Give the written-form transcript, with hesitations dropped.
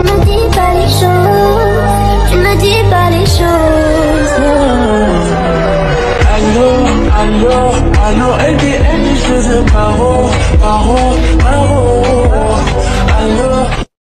me dis pas les choses, tu me dis pas les choses. Allô, allô, allô, elle dit, je veux pas.